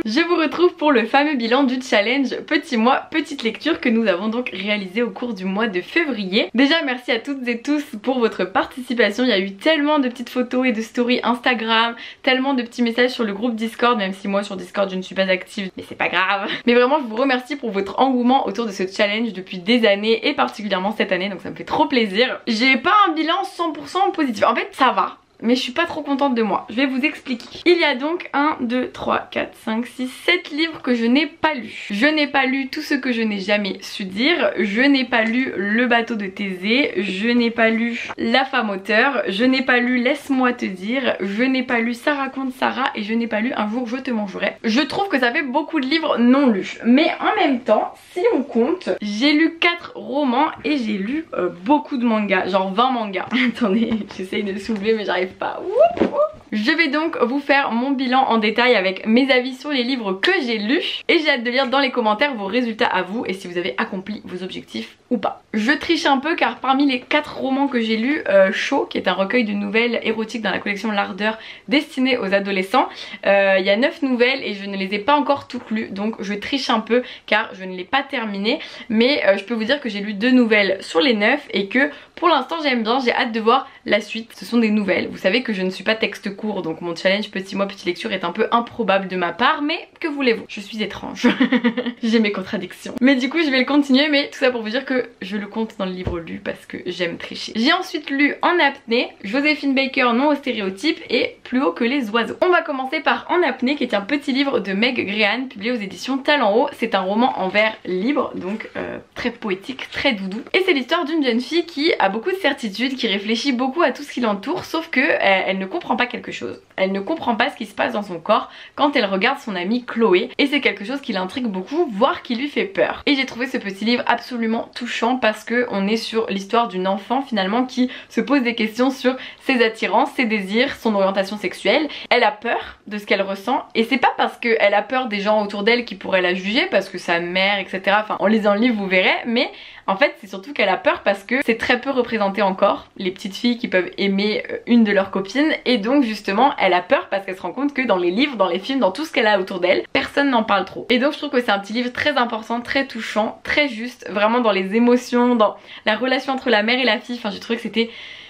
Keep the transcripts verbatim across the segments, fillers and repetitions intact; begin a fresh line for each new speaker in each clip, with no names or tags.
Je vous retrouve pour le fameux bilan du challenge Petit Mois, Petite Lecture que nous avons donc réalisé au cours du mois de février. Déjà merci à toutes et tous pour votre participation, il y a eu tellement de petites photos et de stories Instagram, tellement de petits messages sur le groupe Discord, même si moi sur Discord je ne suis pas active, mais c'est pas grave. Mais vraiment je vous remercie pour votre engouement autour de ce challenge depuis des années et particulièrement cette année, donc ça me fait trop plaisir. J'ai pas un bilan cent pour cent positif, en fait ça va. Mais je suis pas trop contente de moi, je vais vous expliquer. Il y a donc un, deux, trois, quatre, cinq, six, sept livres que je n'ai pas lus. Je n'ai pas lu Tout ce que je n'ai jamais su dire, je n'ai pas lu Le bateau de Thésée, je n'ai pas lu La femme auteur, je n'ai pas lu Laisse-moi te dire, je n'ai pas lu Ça raconte Sarah et je n'ai pas lu Un jour je te mangerai. Je trouve que ça fait beaucoup de livres non lus, mais en même temps, si on compte, j'ai lu quatre romans et j'ai lu euh, beaucoup de mangas, genre vingt mangas. Attendez, j'essaye de le soulever mais j'arrive pas. Ouh, ouh. Je vais donc vous faire mon bilan en détail avec mes avis sur les livres que j'ai lus et j'ai hâte de lire dans les commentaires vos résultats à vous et si vous avez accompli vos objectifs ou pas. Je triche un peu car parmi les quatre romans que j'ai lus, euh, Chaud, qui est un recueil de nouvelles érotiques dans la collection L'Ardeur destinée aux adolescents, euh, il y a neuf nouvelles et je ne les ai pas encore toutes lues, donc je triche un peu car je ne l'ai pas terminé, mais euh, je peux vous dire que j'ai lu deux nouvelles sur les neuf et que pour l'instant j'aime bien, j'ai hâte de voir la suite. Ce sont des nouvelles, vous savez que je ne suis pas texte court, donc mon challenge Petit Mois Petite Lecture est un peu improbable de ma part, mais que voulez-vous, je suis étrange. J'ai mes contradictions. Mais du coup je vais le continuer, mais tout ça pour vous dire que je le compte dans le livre lu parce que j'aime tricher. J'ai ensuite lu En apnée, Joséphine Baker, Non aux stéréotypes et Plus haut que les oiseaux. On va commencer par En apnée qui est un petit livre de Meg Grehan publié aux éditions Talent Haut. C'est un roman en vers libre, donc euh, très poétique, très doudou. Et c'est l'histoire d'une jeune fille qui a beaucoup de certitudes, qui réfléchit beaucoup à tout ce qui l'entoure, sauf que elle, elle ne comprend pas quelque chose. Elle ne comprend pas ce qui se passe dans son corps quand elle regarde son amie Chloé et c'est quelque chose qui l'intrigue beaucoup, voire qui lui fait peur. Et j'ai trouvé ce petit livre absolument touchant parce que on est sur l'histoire d'une enfant finalement qui se pose des questions sur ses attirances, ses désirs, son orientation sexuelle. Elle a peur de ce qu'elle ressent et c'est pas parce qu'elle a peur des gens autour d'elle qui pourraient la juger, parce que sa mère etc, enfin en lisant le livre vous verrez, mais en fait c'est surtout qu'elle a peur parce que c'est très peu représenté encore, les petites filles qui peuvent aimer une de leurs copines, et donc justement elle a peur parce qu'elle se rend compte que dans les livres, dans les films, dans tout ce qu'elle a autour d'elle, personne n'en parle trop. Et donc je trouve que c'est un petit livre très important, très touchant, très juste, vraiment dans les émotions, dans la relation entre la mère et la fille, enfin j'ai trouvé que c'était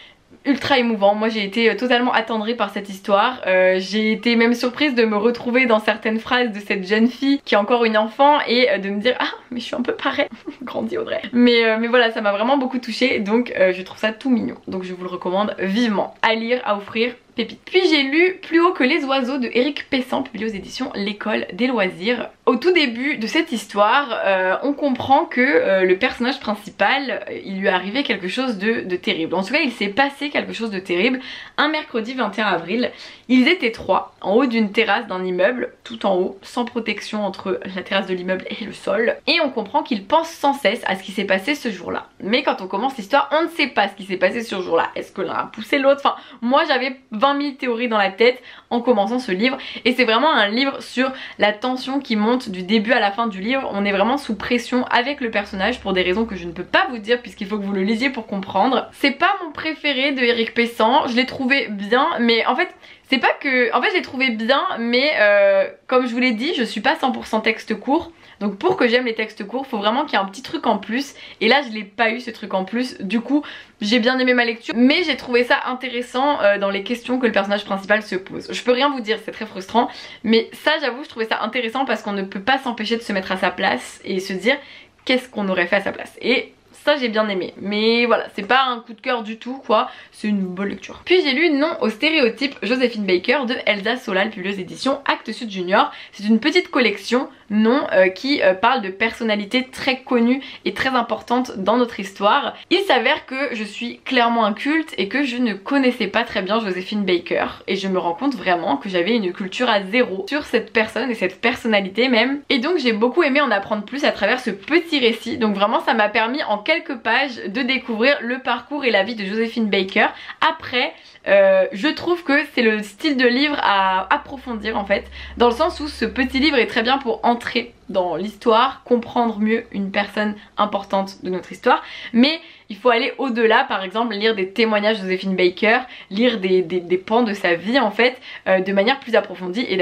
ultra émouvant. Moi j'ai été totalement attendrie par cette histoire, euh, j'ai été même surprise de me retrouver dans certaines phrases de cette jeune fille qui est encore une enfant et de me dire ah mais je suis un peu pareil, grandi Audrey. Mais, euh, mais voilà, ça m'a vraiment beaucoup touchée, donc euh, je trouve ça tout mignon, donc je vous le recommande vivement, à lire, à offrir. Pépite. Puis j'ai lu Plus haut que les oiseaux de Éric Pessan, publié aux éditions L'école des loisirs. Au tout début de cette histoire, euh, on comprend que euh, le personnage principal, euh, il lui est arrivé quelque chose de, de terrible. En tout cas, il s'est passé quelque chose de terrible. Un mercredi vingt et un avril, ils étaient trois en haut d'une terrasse d'un immeuble, tout en haut, sans protection entre la terrasse de l'immeuble et le sol. Et on comprend qu'ils pensent sans cesse à ce qui s'est passé ce jour-là. Mais quand on commence l'histoire, on ne sait pas ce qui s'est passé ce jour-là. Est-ce que l'un a poussé l'autre? Enfin, moi j'avais vingt mille théories dans la tête en commençant ce livre, et c'est vraiment un livre sur la tension qui monte du début à la fin du livre. On est vraiment sous pression avec le personnage pour des raisons que je ne peux pas vous dire puisqu'il faut que vous le lisiez pour comprendre. C'est pas mon préféré de Éric Pessan, je l'ai trouvé bien, mais en fait c'est pas que... En fait je l'ai trouvé bien, mais euh, comme je vous l'ai dit, je suis pas cent pour cent texte court. Donc pour que j'aime les textes courts, faut vraiment qu'il y ait un petit truc en plus. Et là je l'ai pas eu ce truc en plus. Du coup j'ai bien aimé ma lecture, mais j'ai trouvé ça intéressant euh, dans les questions que le personnage principal se pose. Je peux rien vous dire, c'est très frustrant, mais ça j'avoue je trouvais ça intéressant parce qu'on ne peut pas s'empêcher de se mettre à sa place et se dire qu'est-ce qu'on aurait fait à sa place. Et ça j'ai bien aimé, mais voilà, c'est pas un coup de cœur du tout quoi, c'est une bonne lecture. Puis j'ai lu Non aux stéréotypes, Joséphine Baker de Elsa Solal, publiée aux éditions Actes Sud Junior. C'est une petite collection non euh, qui euh, parle de personnalités très connues et très importantes dans notre histoire. Il s'avère que je suis clairement un culte et que je ne connaissais pas très bien Joséphine Baker, et je me rends compte vraiment que j'avais une culture à zéro sur cette personne et cette personnalité même, et donc j'ai beaucoup aimé en apprendre plus à travers ce petit récit. Donc vraiment ça m'a permis en quelques pages de découvrir le parcours et la vie de Joséphine Baker. Après euh, je trouve que c'est le style de livre à approfondir en fait, dans le sens où ce petit livre est très bien pour entrer dans l'histoire, comprendre mieux une personne importante de notre histoire, mais il faut aller au-delà, par exemple lire des témoignages de Joséphine Baker, lire des, des, des pans de sa vie en fait, euh, de manière plus approfondie, et d'ailleurs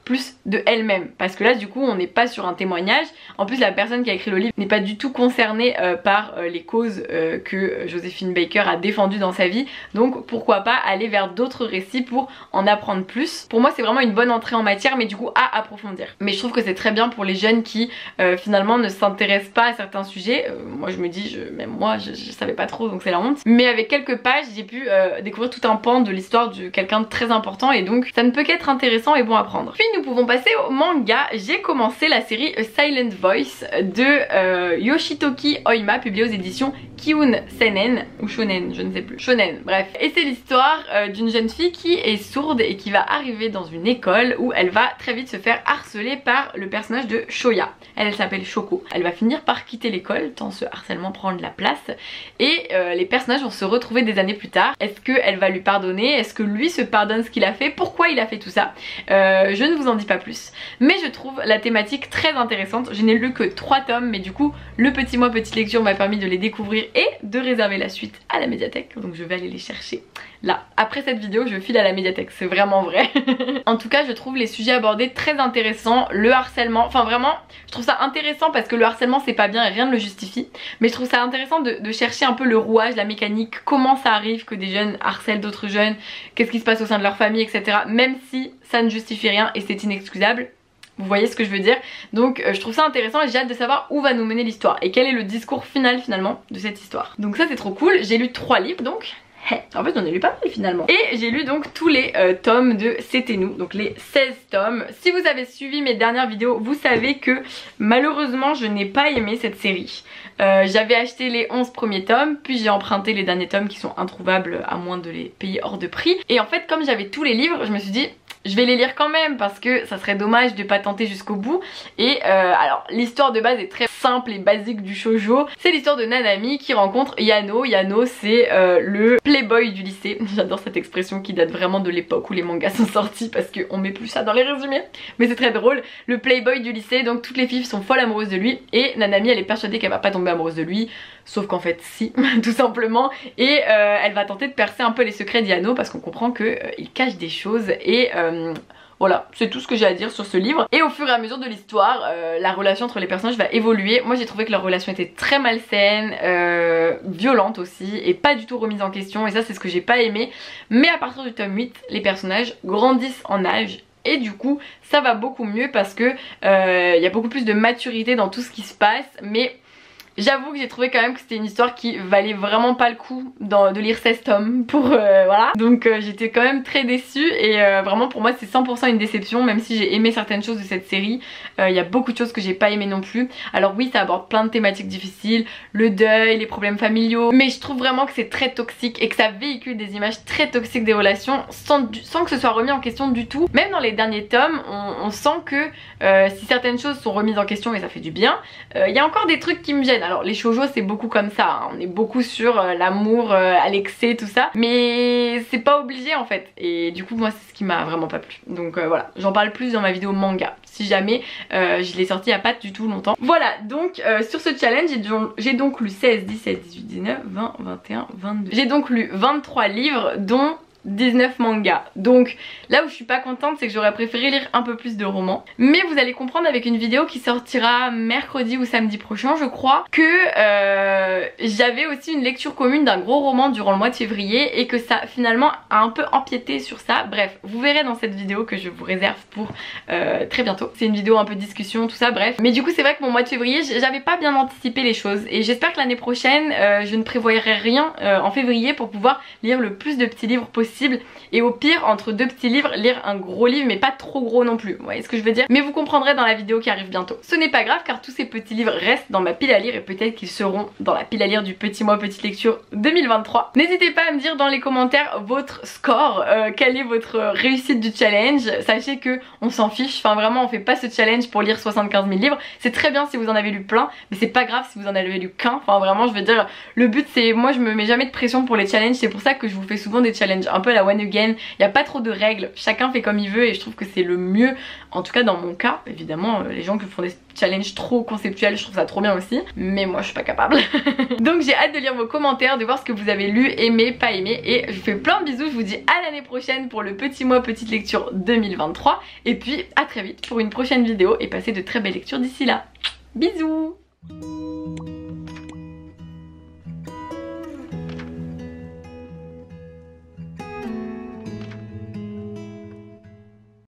plus de elle-même, parce que là du coup on n'est pas sur un témoignage. En plus la personne qui a écrit le livre n'est pas du tout concernée euh, par euh, les causes euh, que Joséphine Baker a défendues dans sa vie, donc pourquoi pas aller vers d'autres récits pour en apprendre plus. Pour moi c'est vraiment une bonne entrée en matière, mais du coup à approfondir. Mais je trouve que c'est très bien pour les jeunes qui euh, finalement ne s'intéressent pas à certains sujets. euh, moi je me dis, je, même moi je, je savais pas trop, donc c'est la honte, mais avec quelques pages j'ai pu euh, découvrir tout un pan de l'histoire de quelqu'un de très important, et donc ça ne peut qu'être intéressant et bon à prendre. Puis nous pouvons passer au manga. J'ai commencé la série A Silent Voice de euh, Yoshitoki Oima, publiée aux éditions Kiun Seinen ou Shonen, je ne sais plus, Shonen, bref. Et c'est l'histoire euh, d'une jeune fille qui est sourde et qui va arriver dans une école où elle va très vite se faire harceler par le personnage de Shoya. Elle, elle s'appelle Shoko. Elle va finir par quitter l'école tant ce harcèlement prend de la place, et euh, les personnages vont se retrouver des années plus tard. Est-ce qu'elle va lui pardonner? Est-ce que lui se pardonne ce qu'il a fait? Pourquoi il a fait tout ça? euh, Je ne vous en dis pas plus, mais je trouve la thématique très intéressante. Je n'ai lu que trois tomes, mais du coup le petit mois petite lecture m'a permis de les découvrir et de réserver la suite à la médiathèque, donc je vais aller les chercher là. Après cette vidéo je file à la médiathèque, c'est vraiment vrai. En tout cas je trouve les sujets abordés très intéressants. Le harcèlement, enfin vraiment je trouve ça intéressant parce que le harcèlement c'est pas bien et rien ne le justifie, mais je trouve ça intéressant de, de chercher un peu le rouage, la mécanique, comment ça arrive que des jeunes harcèlent d'autres jeunes, qu'est-ce qui se passe au sein de leur famille, etc. Même si ça ne justifie rien et c'est inexcusable. Vous voyez ce que je veux dire? Donc euh, je trouve ça intéressant et j'ai hâte de savoir où va nous mener l'histoire et quel est le discours final finalement de cette histoire. Donc ça c'est trop cool. J'ai lu trois livres donc. En fait j'en ai lu pas mal finalement. Et j'ai lu donc tous les euh, tomes de C'était nous, donc les seize tomes. Si vous avez suivi mes dernières vidéos, vous savez que malheureusement je n'ai pas aimé cette série. euh, J'avais acheté les onze premiers tomes, puis j'ai emprunté les derniers tomes qui sont introuvables à moins de les payer hors de prix. Et en fait comme j'avais tous les livres, je me suis dit je vais les lire quand même parce que ça serait dommage de pas tenter jusqu'au bout. Et euh, alors l'histoire de base est très simple et basique du shoujo. C'est l'histoire de Nanami qui rencontre Yano. Yano c'est euh, le playboy du lycée. J'adore cette expression qui date vraiment de l'époque où les mangas sont sortis parce qu'on met plus ça dans les résumés, mais c'est très drôle. Le playboy du lycée, donc toutes les filles sont folles amoureuses de lui et Nanami elle est persuadée qu'elle va pas tomber amoureuse de lui, sauf qu'en fait si, tout simplement. Et euh, elle va tenter de percer un peu les secrets d'Yano parce qu'on comprend qu'il euh, cache des choses. Et euh, voilà, c'est tout ce que j'ai à dire sur ce livre. Et au fur et à mesure de l'histoire, euh, la relation entre les personnages va évoluer. Moi j'ai trouvé que leur relation était très malsaine, euh, violente aussi, et pas du tout remise en question. Et ça c'est ce que j'ai pas aimé. Mais à partir du tome huit, les personnages grandissent en âge. Et du coup ça va beaucoup mieux parce que euh, y a beaucoup plus de maturité dans tout ce qui se passe. Mais j'avoue que j'ai trouvé quand même que c'était une histoire qui valait vraiment pas le coup dans, de lire seize tomes pour euh, voilà. Donc euh, j'étais quand même très déçue et euh, vraiment pour moi c'est cent pour cent une déception. Même si j'ai aimé certaines choses de cette série, il euh, y a beaucoup de choses que j'ai pas aimé non plus. Alors oui ça aborde plein de thématiques difficiles, le deuil, les problèmes familiaux, mais je trouve vraiment que c'est très toxique et que ça véhicule des images très toxiques des relations sans, sans que ce soit remis en question du tout. Même dans les derniers tomes on, on sent que euh, si certaines choses sont remises en question et ça fait du bien, il euh, y a encore des trucs qui me gênent. Alors les shoujo c'est beaucoup comme ça, hein. On est beaucoup sur euh, l'amour euh, à l'excès tout ça, mais c'est pas obligé en fait. Et du coup moi c'est ce qui m'a vraiment pas plu. Donc euh, voilà, j'en parle plus dans ma vidéo manga si jamais, euh, je l'ai sorti il y a pas du tout longtemps. Voilà donc euh, sur ce challenge j'ai donc lu seize, dix-sept, dix-huit, dix-neuf, vingt, vingt et un, vingt-deux. J'ai donc lu vingt-trois livres dont dix-neuf mangas. Donc là où je suis pas contente c'est que j'aurais préféré lire un peu plus de romans. Mais vous allez comprendre avec une vidéo qui sortira mercredi ou samedi prochain je crois, que euh, j'avais aussi une lecture commune d'un gros roman durant le mois de février et que ça finalement a un peu empiété sur ça. Bref, vous verrez dans cette vidéo que je vous réserve pour euh, très bientôt. C'est une vidéo un peu discussion tout ça, bref. Mais du coup c'est vrai que mon mois de février j'avais pas bien anticipé les choses et j'espère que l'année prochaine euh, je ne prévoirai rien euh, en février pour pouvoir lire le plus de petits livres possible. Et au pire entre deux petits livres lire un gros livre mais pas trop gros non plus, vous voyez ce que je veux dire. Mais vous comprendrez dans la vidéo qui arrive bientôt. Ce n'est pas grave car tous ces petits livres restent dans ma pile à lire et peut-être qu'ils seront dans la pile à lire du petit mois petite lecture deux mille vingt-trois. N'hésitez pas à me dire dans les commentaires votre score, euh, quelle est votre réussite du challenge. Sachez que on s'en fiche, enfin vraiment on fait pas ce challenge pour lire soixante-quinze mille livres. C'est très bien si vous en avez lu plein mais c'est pas grave si vous en avez lu qu'un. Enfin vraiment je veux dire le but c'est, moi je me mets jamais de pression pour les challenges, c'est pour ça que je vous fais souvent des challenges un peu la one again, il n'y a pas trop de règles, chacun fait comme il veut et je trouve que c'est le mieux, en tout cas dans mon cas. Évidemment les gens qui font des challenges trop conceptuels, je trouve ça trop bien aussi, mais moi je suis pas capable. Donc j'ai hâte de lire vos commentaires, de voir ce que vous avez lu, aimé, pas aimé, et je vous fais plein de bisous, je vous dis à l'année prochaine pour le petit mois petite lecture deux mille vingt-trois et puis à très vite pour une prochaine vidéo et passez de très belles lectures d'ici là. Bisous.